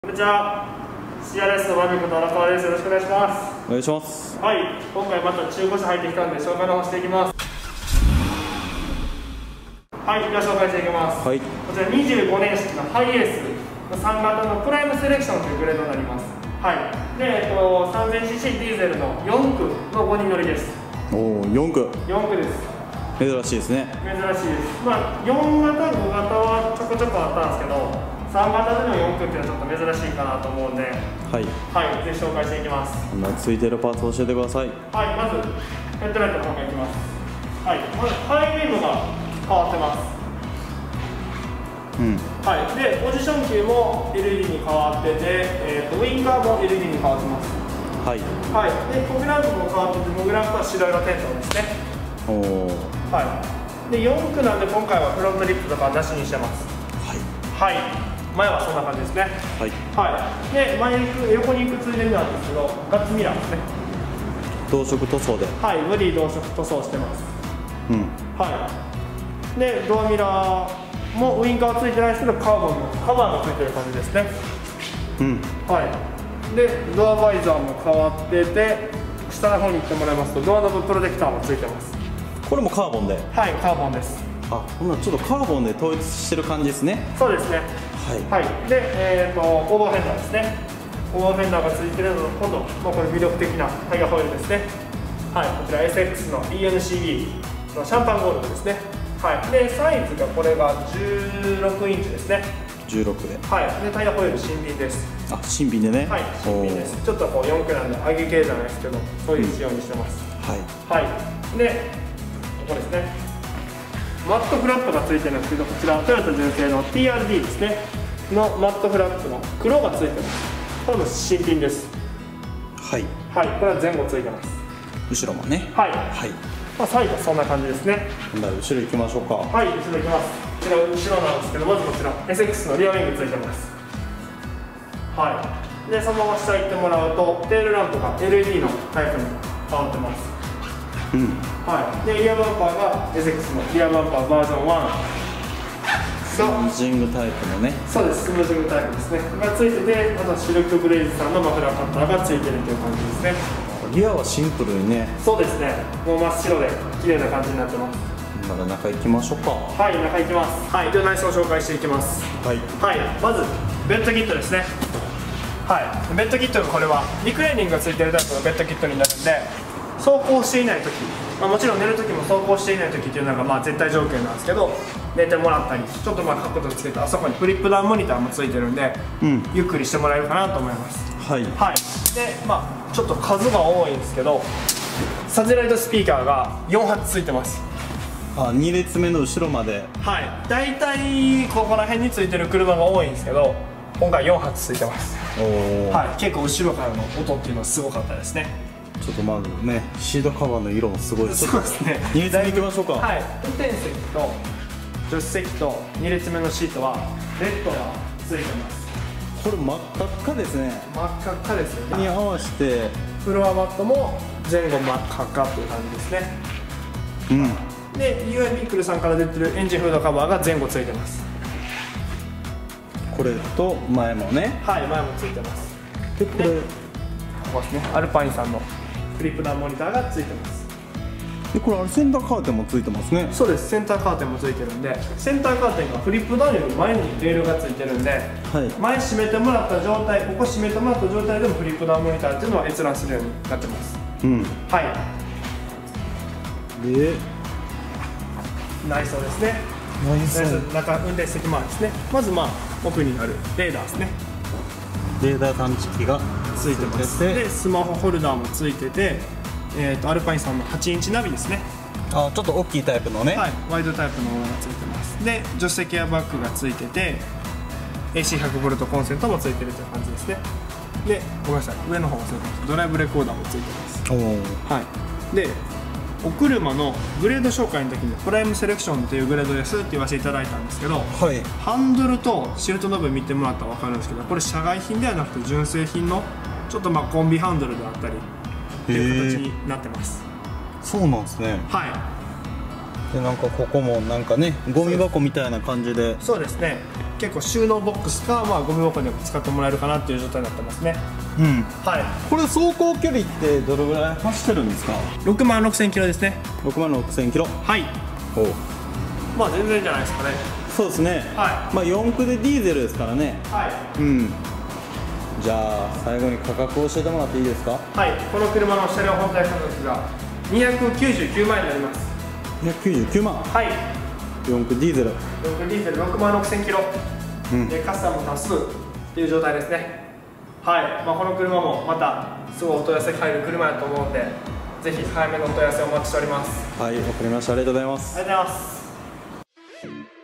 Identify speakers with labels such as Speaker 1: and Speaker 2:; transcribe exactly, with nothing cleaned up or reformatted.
Speaker 1: こんにちは。シーアールエス のバビコと荒川です。よろしくお願いします。
Speaker 2: お願いします。
Speaker 1: はい、今回また中古車入ってきたんで紹介の方していきます。はい、では紹介していきます。
Speaker 2: はい、
Speaker 1: こちらにじゅうごねん式のハイエースのさん型のプライムセレクションというグレードになります。はい。で、えっと さんぜんシーシー ディーゼルのよんくのごにん乗りです。
Speaker 2: おお、よんく。
Speaker 1: よんくです。
Speaker 2: 珍しいですね。
Speaker 1: 珍しいです。まあよん型、ご型はちょこちょこあったんですけど、さん型でのよんくっていうのはちょっと珍しいかなと思うんで、はい、はい、ぜひ紹介していきます。
Speaker 2: ついてるパーツを教えてください。
Speaker 1: はい、まずヘッドライトの方からいきます。はい、まずハイビームが変わってます。うん、はい、でポジション球も エルイーディー に変わってて、えー、とウインカーも エルイーディー に変わってます。はい、はい、でフォグランプも変わってて、フォグランプは白色点灯ですね。おお、はい、でよんくなんで今回はフロントリップとかなしにしてます。はい、はい、前はそんな感じですね。はい、はい、で前に行く横に行くついでになんですけど、ガッツミラーですね。
Speaker 2: 同色塗装で、はい、
Speaker 1: ボディ同色塗装してます。うん、はい、でドアミラーもウインカーはついてないですけど、カーボンのカバーがついてる感じですね。うん、はい、でドアバイザーも変わってて、下の方に行ってもらいますとドアノブプロテクターもついてます。
Speaker 2: これもカーボンで、はい、
Speaker 1: カーボンです。
Speaker 2: あ、ほんならちょっとカーボンで統一してる感じですね。
Speaker 1: そうですね。はい、はい、で、えー、とオーバーフェンダーですね。オーバーフェンダーがついてるのと、今度、まあ、これ魅力的なタイヤホイールですね。はい、こちら エスエックス の イーエヌシービー のシャンパンゴールドですね。はい、でサイズがこれがじゅうろくインチですね。
Speaker 2: じゅうろくで、はい、
Speaker 1: でタイヤホイール新品です。
Speaker 2: あ、新品でね。はい、
Speaker 1: 新品です。ちょっとこうよんくなんで上げ系じゃないですけど、そういう仕様にしてます。うん、はい、はい、でここですね、マットフラップがついてるんですけど、こちらトヨタ純正の ティーアールディー ですねのマットフラップの黒がついてます。これも新品です。はい、はい、これは前後ついてます。
Speaker 2: 後ろもね。はい、はい、
Speaker 1: まあ、最後そんな感じですね。
Speaker 2: 後ろ行きましょうか。はい、
Speaker 1: 後ろ行きます。こちら後ろなんですけど、まずこちら エスエックス のリアウィングついてます。はい、でそのまま下行ってもらうとテールランプが エルイーディー のタイプに変わってます。うん、はい、でリアバンパーが エスエックス のリアバンパーバージョンワン、
Speaker 2: スムージングタイプのね。
Speaker 1: そうです、スムージングタイプですねがついてて、あとシルクブレイズさんのマフラーカッターがついてるという感じですね。
Speaker 2: リアはシンプルにね。そうですね、
Speaker 1: もう真っ白で綺麗な感じになってます。
Speaker 2: まだ中行きましょうか。
Speaker 1: はい、中行きます。はい、では内装を紹介していきます。はい、はい、まずベッドキットですね。はい、ベッドキットがこれはリクライニングがついてるタイプのベッドキットになるんで、走行していないとき、まあ、もちろん寝るときも走行していないときっていうのがまあ絶対条件なんですけど、寝てもらったりちょっとまあ角度つけて、あそこにフリップダウンモニターもついてるんで、うん、ゆっくりしてもらえるかなと思います。はい、はい、でまあちょっと数が多いんですけど、サテライトスピーカーがよんはつついてます。
Speaker 2: あ、に列目の後ろまで。はい、
Speaker 1: 大体ここら辺についてる車が多いんですけど、今回よんはつついてます。お、はい、結構後ろからの音っていうのはすごかったですね。
Speaker 2: ちょっとまずね、シートカバーの色もすごい。
Speaker 1: そうですね、
Speaker 2: に列目いきましょうか。はい、
Speaker 1: 運転席と助手席とに列目のシートはレッドがついてます。
Speaker 2: これ真っ赤っかですね。
Speaker 1: 真っ赤っかですよね。
Speaker 2: に合わせて
Speaker 1: フロアマットも前後真っ赤っかっていう感じですね。うん、で ユーアイ ビークルさんから出てるエンジンフードカバーが前後ついてます。
Speaker 2: これと前もね。
Speaker 1: はい、前もついてます。でこれここですね、アルパインさんのフリップダウンモニターがついてます。
Speaker 2: でこれあれセンターカーテンもついてますね。
Speaker 1: そうです、センターカーテンもついてるんで、センターカーテンがフリップダウンより前にレールがついてるんで、はい、前閉めてもらった状態、ここ閉めてもらった状態でもフリップダウンモニターっていうのは閲覧するようになってます。うん、はい。で内装ですね。内装、中運転席周りですね。まずまあ奥にあるレーダーですね。
Speaker 2: レーダー探知機が
Speaker 1: ついてます。でスマホホルダーもついてて、えー、とアルパインさんのはちインチナビですね。
Speaker 2: あ、ちょっと大きいタイプのね。はい、
Speaker 1: ワイドタイプのものがついてます。で助手席エアバッグがついてて エーシーひゃくボルト コンセントもついてるという感じですね。でごめんなさい、上の方忘れてました。ドライブレコーダーもついてます。お、はい、でお車のグレード紹介の時にプライムセレクションっていうグレードですって言わせていただいたんですけど、はい、ハンドルとシルトノブ見てもらったら分かるんですけど、これ社外品ではなくて純正品のちょっとまあコンビハンドルであったりっていう形になってます。
Speaker 2: そうなんですね。
Speaker 1: はい。
Speaker 2: でなんかここもなんかねゴミ箱みたいな感じで、
Speaker 1: そうですね、結構収納ボックスか、まあ、ゴミ箱に使ってもらえるかなっていう状態になってますね。
Speaker 2: うん、
Speaker 1: はい。
Speaker 2: これ走行距離ってどれぐらい走ってるんですか？
Speaker 1: ろくまんろくせんキロですね。
Speaker 2: ろくまんろくせんキロ。
Speaker 1: はい。
Speaker 2: おう、
Speaker 1: まあ全然じゃないですかね。
Speaker 2: そうですね。
Speaker 1: はい。
Speaker 2: まあよんくでディーゼルですからね。
Speaker 1: はい。
Speaker 2: うん。じゃあ最後に価格を教えてもらっていいですか？
Speaker 1: はい。この車の車両本体価格がにひゃくきゅうじゅうきゅうまん円になります。
Speaker 2: にひゃくきゅうじゅうきゅうまん。
Speaker 1: はい。
Speaker 2: よんくディーゼル。
Speaker 1: よんくディーゼルろくまんろくせんキロ。
Speaker 2: うん、
Speaker 1: でカスタム多数っていう状態ですね。はい。まあこの車もまたすごいお問い合わせ入る車やと思うんで、ぜひ早めのお問い合わせをお待ちしております。
Speaker 2: はい、わかりました。ありがとうございます。
Speaker 1: ありがとうございます。